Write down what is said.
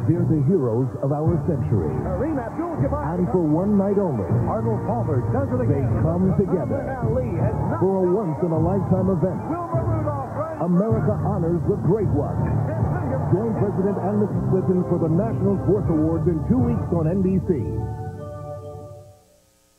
They're the heroes of our century. And for one night only, Arnold Palmer does it they again. come together for a once-in-a-lifetime event. America honors the great one. Join President and Mrs. Clinton for the National Sports Awards in 2 weeks on NBC.